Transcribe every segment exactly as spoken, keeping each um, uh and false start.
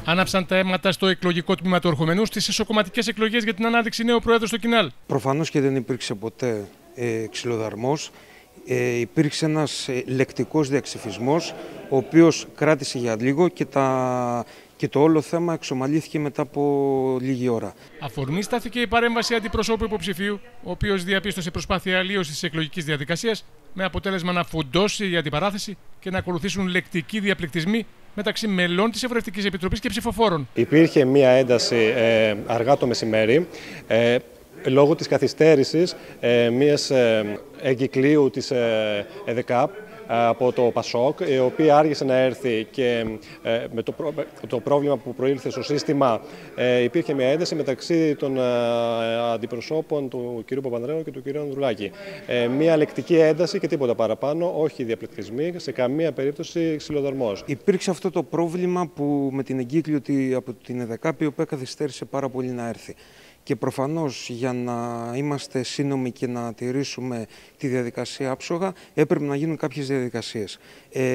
Άναψαν τα αίματα στο εκλογικό τμήμα του Ορχομενού στις εσωκομματικές εκλογές για την ανάδειξη νέου πρόεδρου στο Κινάλ. Προφανώς και δεν υπήρξε ποτέ ε, ξυλοδαρμός. Ε, υπήρξε ένας ε, λεκτικός διαξυφισμός, ο οποίος κράτησε για λίγο και, τα, και το όλο θέμα εξομαλύθηκε μετά από λίγη ώρα. Αφορμή στάθηκε η παρέμβαση αντιπροσώπου υποψηφίου, ο οποίος διαπίστωσε προσπάθεια αλλίωσης της εκλογικής διαδικασίας, με αποτέλεσμα να φουντώσει η αντιπαράθεση και να ακολουθήσουν λεκτικοί διαπληκτισμοί μεταξύ μελών της Ευρωβουλευτικής Επιτροπής και ψηφοφόρων. Υπήρχε μία ένταση ε, αργά το μεσημέρι, ε, λόγω της καθυστέρησης ε, μιας ε, εγκυκλίου της ε, ΕΔΕΚΑΠ από το ΠΑΣΟΚ, η οποία άργησε να έρθει και ε, με το, προ... το πρόβλημα που προήλθε στο σύστημα ε, υπήρχε μια ένταση μεταξύ των ε, αντιπροσώπων του κ. Παπανδρέου και του κ. Ανδρουλάκη. Ε, μια λεκτική ένταση και τίποτα παραπάνω, όχι διαπληκτισμοί, σε καμία περίπτωση ξυλοδαρμός. Υπήρξε αυτό το πρόβλημα που με την εγκύκλιο από την ΕΔΕΚΑΠ, η οποία καθυστέρησε πάρα πολύ να έρθει. Και προφανώς για να είμαστε σύνομοι και να τηρήσουμε τη διαδικασία άψογα έπρεπε να γίνουν κάποιες διαδικασίες. Ε,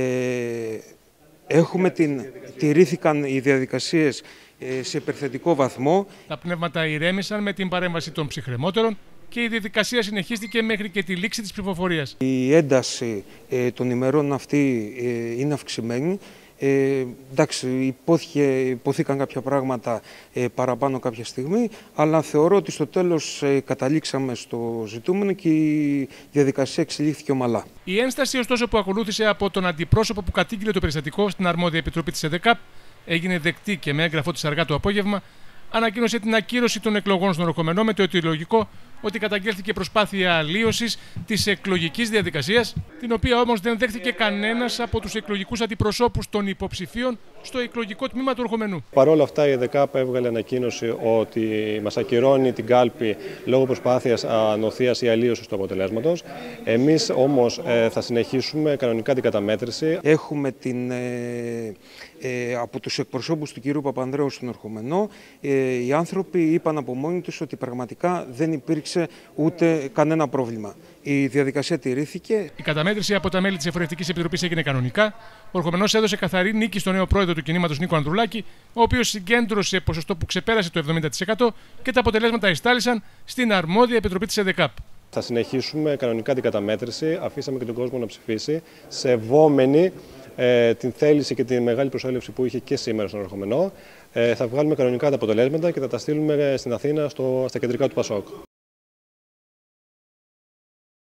έχουμε την, τηρήθηκαν οι διαδικασίες ε, σε υπερθετικό βαθμό. Τα πνεύματα ηρέμησαν με την παρέμβαση των ψυχρεμότερων και η διαδικασία συνεχίστηκε μέχρι και τη λήξη της ψηφοφορίας. Η ένταση ε, των ημερών αυτή ε, είναι αυξημένη. Ε, εντάξει, υπόθηκε, υποθήκαν κάποια πράγματα ε, παραπάνω κάποια στιγμή, αλλά θεωρώ ότι στο τέλος ε, καταλήξαμε στο ζητούμενο και η διαδικασία εξελίχθηκε ομαλά. Η ένσταση, ωστόσο, που ακολούθησε από τον αντιπρόσωπο που κατήγγειλε το περιστατικό στην αρμόδια επιτροπή της ΕΔΕΚΑΠ έγινε δεκτή και με έγγραφό της αργά το απόγευμα ανακοίνωσε την ακύρωση των εκλογών στον Ορχομενό με το αιτιολογικό ότι καταγγέλθηκε προσπάθεια αλλίωσης της εκλογικής διαδικασίας, την οποία όμως δεν δέχθηκε κανένας από τους εκλογικούς αντιπροσώπους των υποψηφίων στο εκλογικό τμήμα του Ορχομενού. Παρ' όλα αυτά, η ΕΔΕΚΑΠ έβγαλε ανακοίνωση ότι μας ακυρώνει την κάλπη λόγω προσπάθειας ανοθείας ή αλλίωσης του αποτελέσματος. Εμείς όμως ε, θα συνεχίσουμε κανονικά την καταμέτρηση. Έχουμε την, ε, ε, από τους εκπροσώπους του κ. Παπανδρέου στον Ορχομενό, ε, οι άνθρωποι είπαν από μόνοι τους ότι πραγματικά δεν υπήρξε ούτε κανένα πρόβλημα. Η διαδικασία τηρήθηκε. Η καταμέτρηση από τα μέλη της Ευρωβουλευτικής Επιτροπής έγινε κανονικά. Ο Ορχομενός έδωσε καθαρή νίκη στον νέο πρόεδρο του κινήματος Νίκο Ανδρουλάκη, ο οποίος συγκέντρωσε ποσοστό που ξεπέρασε το εβδομήντα τοις εκατό και τα αποτελέσματα εστάλησαν στην αρμόδια επιτροπή της ΕΔΕΚΑΠ. Θα συνεχίσουμε κανονικά την καταμέτρηση. Αφήσαμε και τον κόσμο να ψηφίσει, σεβόμενοι ε, την θέληση και τη μεγάλη προσέλευση που είχε και σήμερα στον Ορχομενό. Ε, θα βγάλουμε κανονικά τα αποτελέσματα και θα τα στείλουμε στην Αθήνα στο, στα κεντρικά του ΠΑΣΟΚ.